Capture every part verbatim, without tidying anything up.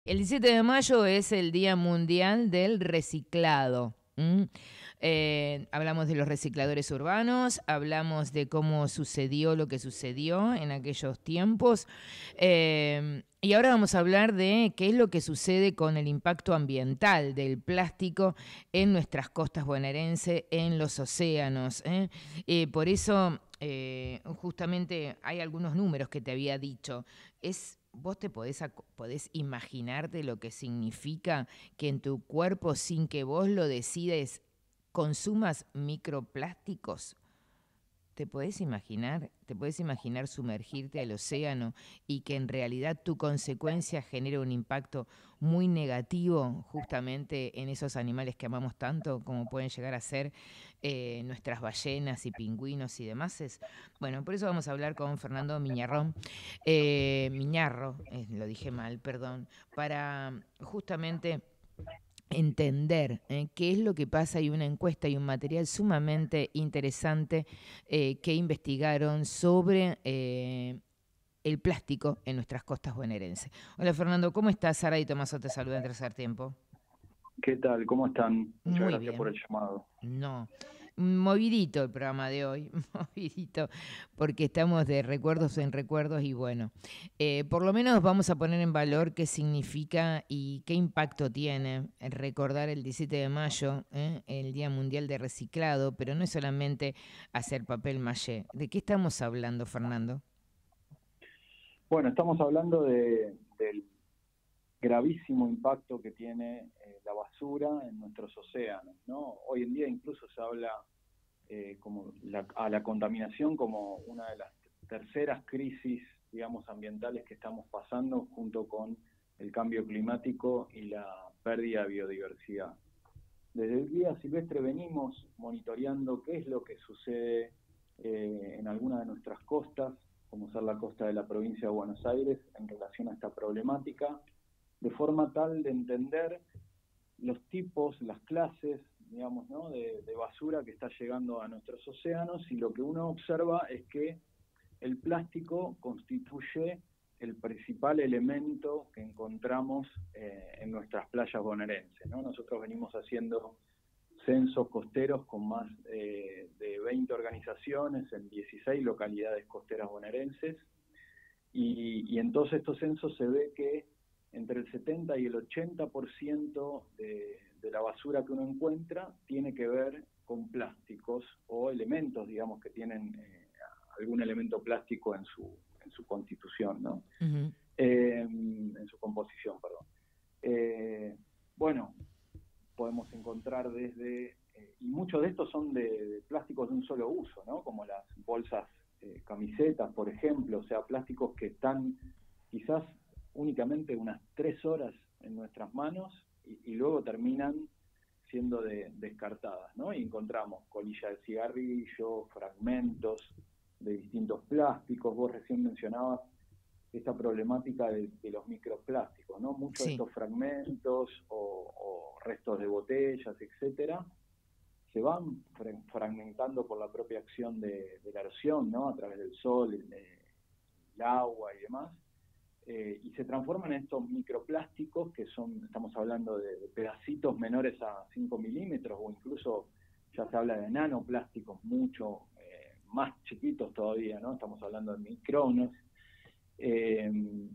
El diecisiete de mayo es el Día Mundial del Reciclado. ¿Mm? Eh, hablamos de los recicladores urbanos, hablamos de cómo sucedió lo que sucedió en aquellos tiempos, eh, y ahora vamos a hablar de qué es lo que sucede con el impacto ambiental del plástico en nuestras costas bonaerenses, en los océanos. ¿eh? Eh, por eso, eh, justamente hay algunos números que te había dicho. Es ¿Vos te podés, podés imaginarte lo que significa que en tu cuerpo, sin que vos lo decides, consumas microplásticos? ¿Te podés imaginar? ¿Te podés imaginar sumergirte al océano y que en realidad tu consecuencia genere un impacto muy negativo justamente en esos animales que amamos tanto, como pueden llegar a ser eh, nuestras ballenas y pingüinos y demás? Es, bueno, por eso vamos a hablar con Fernando Miñarrón, eh, Miñarro, eh, lo dije mal, perdón, para justamente entender eh, qué es lo que pasa. Hay una encuesta y un material sumamente interesante eh, que investigaron sobre eh, el plástico en nuestras costas bonaerenses. Hola Fernando, ¿cómo estás? Sara y Tomaso te saludan en Tercer Tiempo. ¿Qué tal? ¿Cómo están? Muchas Muy gracias por bien. el llamado. No, movidito el programa de hoy, movidito, porque estamos de recuerdos en recuerdos y bueno, eh, por lo menos vamos a poner en valor qué significa y qué impacto tiene el recordar el diecisiete de mayo, ¿eh? El Día Mundial de Reciclado, pero no es solamente hacer papel maché. ¿De qué estamos hablando, Fernando? Bueno, estamos hablando de, del gravísimo impacto que tiene eh, la basura en nuestros océanos, ¿no? Hoy en día incluso se habla eh, como la, a la contaminación como una de las terceras crisis, digamos, ambientales que estamos pasando junto con el cambio climático y la pérdida de biodiversidad. Desde el Día Silvestre venimos monitoreando qué es lo que sucede eh, en alguna de nuestras costas, como ser la costa de la provincia de Buenos Aires, en relación a esta problemática, de forma tal de entender los tipos, las clases, digamos, ¿no? de, de basura que está llegando a nuestros océanos, y lo que uno observa es que el plástico constituye el principal elemento que encontramos eh, en nuestras playas bonaerenses, ¿no? Nosotros venimos haciendo censos costeros con más eh, de veinte organizaciones en dieciséis localidades costeras bonaerenses, y, y en todos estos censos se ve que entre el setenta y el ochenta por ciento de, de la basura que uno encuentra tiene que ver con plásticos o elementos, digamos, que tienen eh, algún elemento plástico en su, en su constitución, ¿no? Uh-huh. Eh, en su composición, perdón. Eh, bueno, podemos encontrar desde, eh, y muchos de estos son de, de plásticos de un solo uso, ¿no? Como las bolsas eh, camisetas, por ejemplo, o sea, plásticos que están quizás únicamente unas tres horas en nuestras manos y, y luego terminan siendo de, descartadas, ¿no? Y encontramos colilla de cigarrillo, fragmentos de distintos plásticos. Vos recién mencionabas esta problemática de, de los microplásticos, ¿no? Muchos de Sí. estos fragmentos o, o restos de botellas, etcétera, se van fragmentando por la propia acción de, de la erosión, ¿no? A través del sol, el, el agua y demás, eh, y se transforman en estos microplásticos que son, estamos hablando de, de pedacitos menores a cinco milímetros, o incluso ya se habla de nanoplásticos mucho eh, más chiquitos todavía, ¿no? Estamos hablando de micrones. Eh,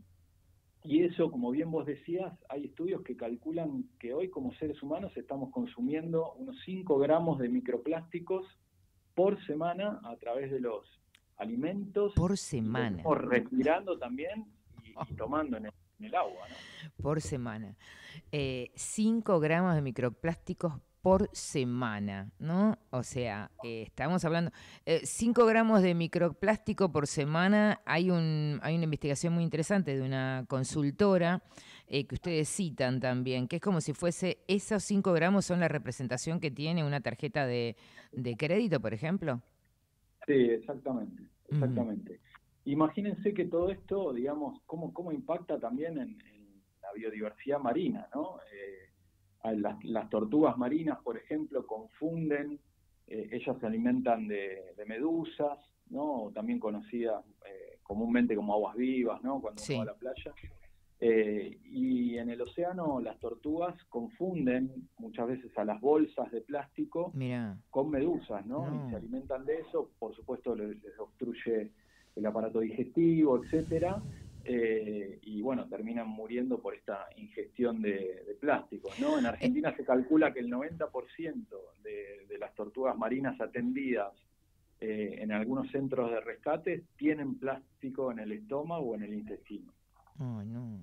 y eso, como bien vos decías, hay estudios que calculan que hoy como seres humanos estamos consumiendo unos cinco gramos de microplásticos por semana a través de los alimentos, Por y lo semana. estamos respirando también y, y tomando en el, en el agua, ¿no? Por semana. Eh, cinco gramos de microplásticos por semana, ¿no? O sea, eh, estamos hablando, eh, cinco gramos de microplástico por semana. Hay, un, hay una investigación muy interesante de una consultora eh, que ustedes citan también, que es como si fuese, esos cinco gramos son la representación que tiene una tarjeta de, de crédito, por ejemplo. Sí, exactamente, Ujú. exactamente. Imagínense que todo esto, digamos, cómo, cómo impacta también en, en la biodiversidad marina, ¿no? Eh, a las, las tortugas marinas, por ejemplo, confunden, eh, ellas se alimentan de, de medusas, ¿no? También conocidas eh, comúnmente como aguas vivas, ¿no? Cuando uno va a Sí. la playa. Eh, y en el océano las tortugas confunden muchas veces a las bolsas de plástico Mira, con medusas, ¿no? Y se no. alimentan de eso, por supuesto les, les obstruye el aparato digestivo, etcétera, eh, y bueno, terminan muriendo por esta ingestión de, de plásticos, ¿no? En Eh, Argentina se calcula que el noventa por ciento de, de las tortugas marinas atendidas eh, en algunos centros de rescate tienen plástico en el estómago o en el intestino. Ay, no.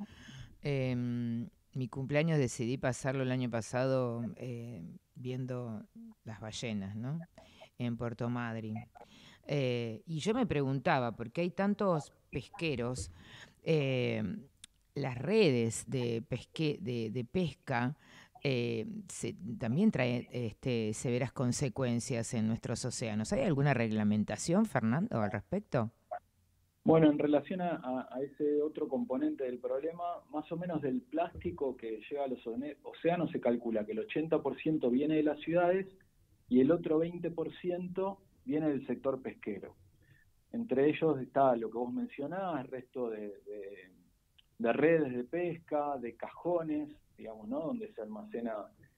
Em, Mi cumpleaños decidí pasarlo el año pasado eh, viendo las ballenas, ¿no? En Puerto Madryn. Eh, y yo me preguntaba, porque hay tantos pesqueros, eh, las redes de, pesque, de, de pesca eh, se- también trae este, severas consecuencias en nuestros océanos. ¿Hay alguna reglamentación, Fernando, al respecto? Bueno, en relación a, a- a ese otro componente del problema, más o menos del plástico que llega a los one- océanos se calcula que el ochenta por ciento viene de las ciudades y el otro veinte por ciento viene del sector pesquero. Entre ellos está lo que vos mencionabas, el resto de, de- de redes de pesca, de cajones, digamos, ¿no? Donde se almacena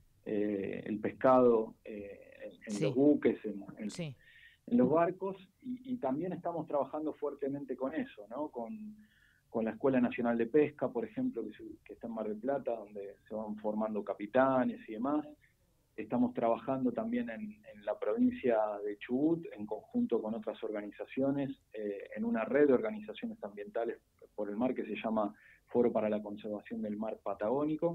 eh, el pescado eh, en, en los Sí, buques, en, en- sí. en los barcos, y, y también estamos trabajando fuertemente con eso, ¿no? Con, con la Escuela Nacional de Pesca, por ejemplo, que, se- que está en Mar del Plata, donde se van formando capitanes y demás. Estamos trabajando también en, en la provincia de Chubut, en conjunto con otras organizaciones, eh, en una red de organizaciones ambientales por el mar que se llama Foro para la Conservación del Mar Patagónico.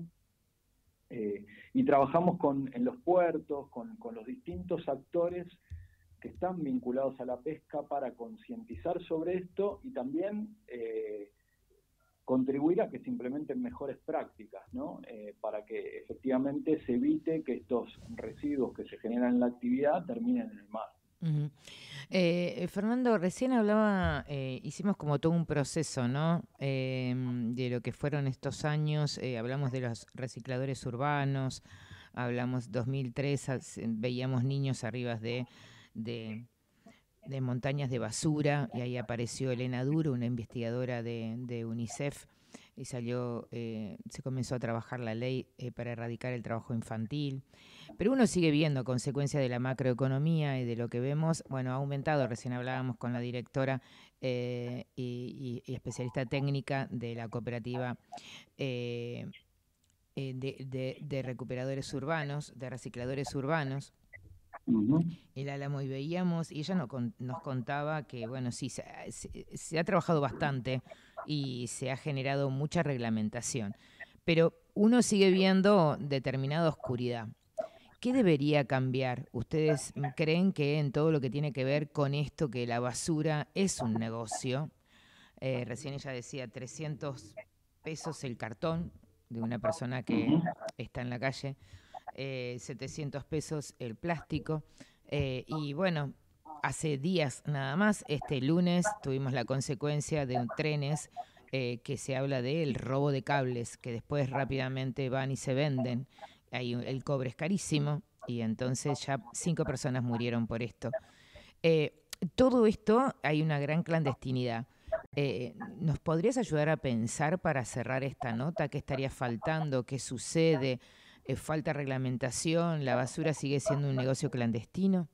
Eh, y trabajamos con, en los puertos, con, con los distintos actores que están vinculados a la pesca para concientizar sobre esto y también eh, contribuir a que se implementen mejores prácticas, ¿no? Eh, para que efectivamente se evite que estos residuos que se generan en la actividad terminen en el mar. Ujú. Eh, Fernando, recién hablaba, eh, hicimos como todo un proceso, ¿no? Em, de lo que fueron estos años, eh, hablamos de los recicladores urbanos, hablamos dos mil tres, as- veíamos niños arriba de, de, de montañas de basura, y ahí apareció Elena Duro, una investigadora de, de UNICEF, y salió, eh, se comenzó a trabajar la ley eh, para erradicar el trabajo infantil. Pero uno sigue viendo consecuencias de la macroeconomía y de lo que vemos. Bueno, ha aumentado, recién hablábamos con la directora eh, y, y- y especialista técnica de la cooperativa eh, eh, de, de- de recuperadores urbanos, de recicladores urbanos, Uh-huh. el Álamo, y veíamos, y ella no con- nos contaba que, bueno, sí, se, ha- se- se ha trabajado bastante y se ha generado mucha reglamentación, pero uno sigue viendo determinada oscuridad. ¿Qué debería cambiar? ¿Ustedes mm, creen que en todo lo que tiene que ver con esto, que la basura es un negocio? Eh, recién ella decía trescientos pesos el cartón de una persona que Uh-huh. está en la calle, eh, setecientos pesos el plástico. Eh, y bueno, hace días nada más, este lunes tuvimos la consecuencia de un trenes eh, que se habla del robo de cables, que después rápidamente van y se venden. Ahí el cobre es carísimo y entonces ya cinco personas murieron por esto. Eh, Todo esto hay una gran clandestinidad. Eh, ¿Nos podrías ayudar a pensar para cerrar esta nota? ¿Qué estaría faltando? ¿Qué sucede? Eh, ¿Falta reglamentación? ¿La basura sigue siendo un negocio clandestino?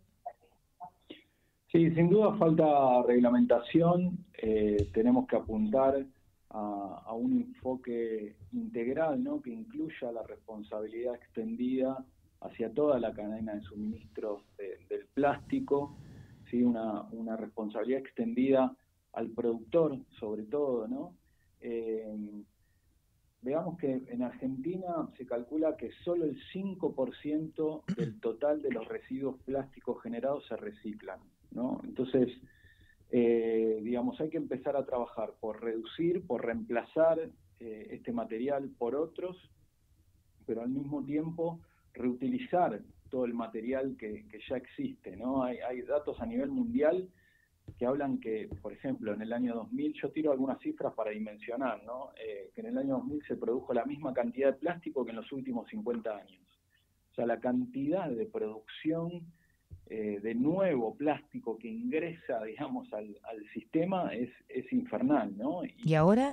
Sí, sin duda falta reglamentación, eh, tenemos que apuntar a, a un enfoque integral, ¿no? Que incluya la responsabilidad extendida hacia toda la cadena de suministros de- del plástico, ¿sí? Una, una responsabilidad extendida al productor, sobre todo, ¿no? Eh, Veamos que en Argentina se calcula que solo el cinco por ciento del total de los residuos plásticos generados se reciclan, ¿no? Entonces, eh, digamos, hay que empezar a trabajar por reducir, por reemplazar eh, este material por otros, pero al mismo tiempo reutilizar todo el material que, que ya existe, ¿no? Hay, hay datos a nivel mundial que hablan que, por ejemplo, en el año dos mil, yo tiro algunas cifras para dimensionar, ¿no? Eh, que en el año dos mil se produjo la misma cantidad de plástico que en los últimos cincuenta años. O sea, la cantidad de producción eh, de nuevo plástico que ingresa, digamos, al, al sistema es, es infernal, ¿no? ¿Y Y, ahora?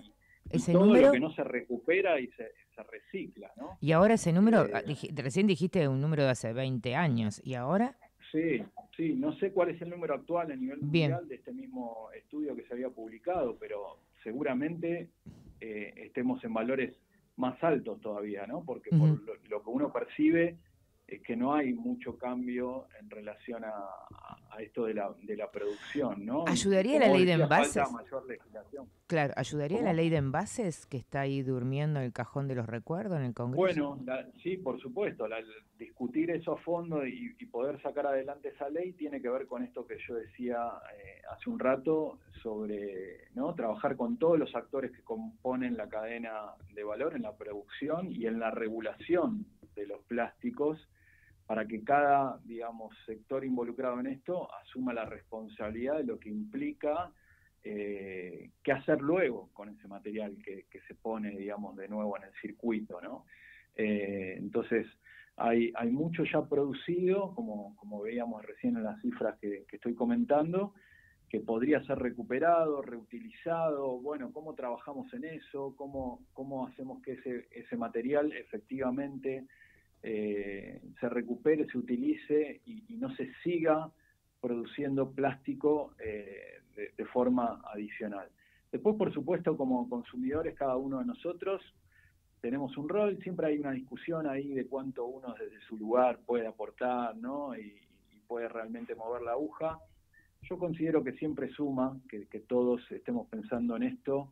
Ese todo número... lo que no se recupera y se, se recicla, ¿no? Y ahora ese número, Eh, dij- recién dijiste un número de hace veinte años, ¿y ahora? sí, sí, no sé cuál es el número actual a nivel Bien, mundial de este mismo estudio que se había publicado, pero seguramente eh, estemos en valores más altos todavía, ¿no? Porque por ujú. lo, lo que uno percibe es que no hay mucho cambio en relación a, a esto de la, de la producción, ¿no? Y, y ¿Ayudaría la como vos ley de decías, falta envases? mayor legislación. Claro, ¿ayudaría la ¿Cómo? ley de envases que está ahí durmiendo en el cajón de los recuerdos en el Congreso? Bueno, la- sí, por supuesto, la- discutir eso a fondo y, y poder sacar adelante esa ley tiene que ver con esto que yo decía eh, hace un rato sobre no trabajar con todos los actores que componen la cadena de valor en la producción y en la regulación de los plásticos para que cada, digamos, sector involucrado en esto asuma la responsabilidad de lo que implica eh, qué hacer luego con ese material que, que se pone, digamos, de nuevo en el circuito, ¿no? Eh, entonces, hay, hay mucho ya producido, como, como veíamos recién en las cifras que, que estoy comentando, que podría ser recuperado, reutilizado, bueno, cómo trabajamos en eso, cómo, cómo hacemos que ese, ese material efectivamente eh, se recupere, se utilice y, y no se siga produciendo plástico eh, de, de forma adicional. Después, por supuesto, como consumidores, cada uno de nosotros tenemos un rol, siempre hay una discusión ahí de cuánto uno desde su lugar puede aportar, ¿no? Y, y puede realmente mover la aguja. Yo considero que siempre suma, que, que todos estemos pensando en esto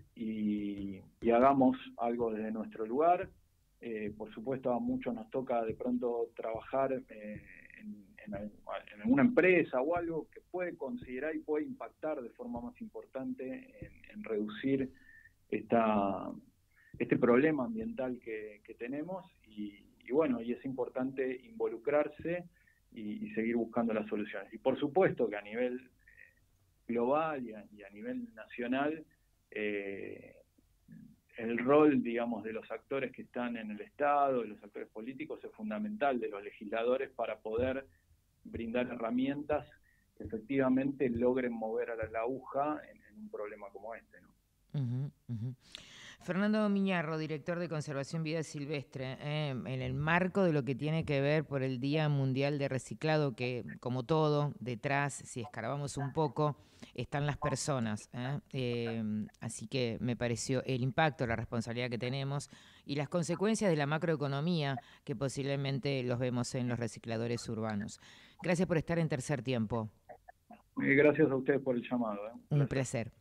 y, y hagamos algo desde nuestro lugar. Eh, por supuesto, a muchos nos toca de pronto trabajar eh, en, en, en alguna empresa o algo que puede considerar y puede impactar de forma más importante en, en reducir esta, este problema ambiental que, que tenemos y, y bueno, y es importante involucrarse y, y seguir buscando las soluciones. Y por supuesto que a nivel global y a, y a nivel nacional, eh, el rol, digamos, de los actores que están en el Estado, de los actores políticos, es fundamental, de los legisladores, para poder brindar herramientas que efectivamente logren mover a la, la aguja en, en un problema como este, ¿no? Ujú, ujú. Fernando Miñarro, director de Conservación Vida Silvestre, eh, en el marco de lo que tiene que ver por el Día Mundial de Reciclado, que como todo, detrás, si escarbamos un poco, están las personas. eh, eh, así que me pareció el impacto, la responsabilidad que tenemos y las consecuencias de la macroeconomía que posiblemente los vemos en los recicladores urbanos. Gracias por estar en Tercer Tiempo. Eh, gracias a ustedes por el llamado, ¿eh? Un Un placer. placer.